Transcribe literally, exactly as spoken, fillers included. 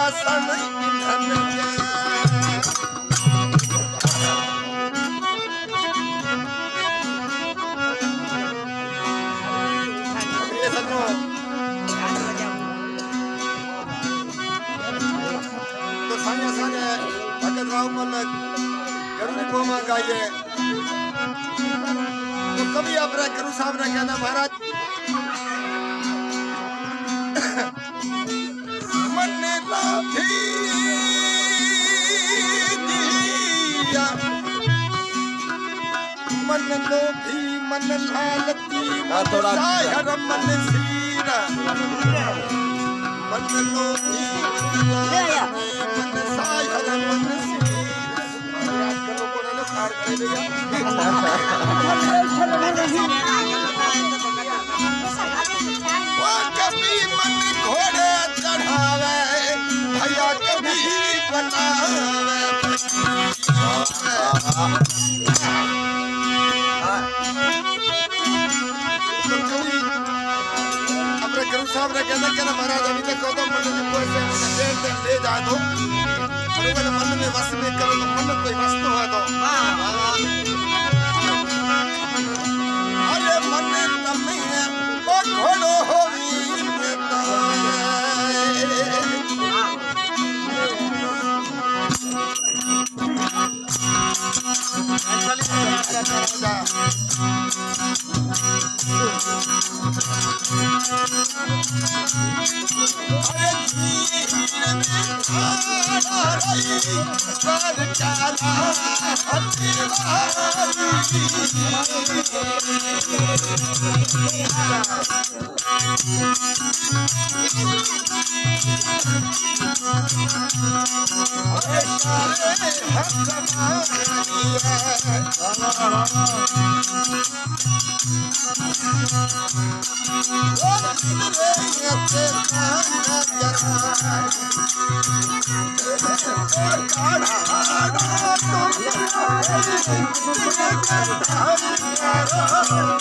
आसन धन गाइए तो कभी आप गुरु साहब ने कहना महाराज मन लाभी मन लोभी मन लालची थोड़ा हर मन सीरा मन लोभी मन साहर मन वो कभी मन घोड़े चढ़ावे भैया कभी बनावे अपने गुरु साहब ने कहना कहना महाराज अभी तक कहो तो मन से देर तक ले जाए तो अरे मन में वस में करो तो मन कोई वस्तु है तो अरे मन तमें ओ घोड़ो होवी Oh,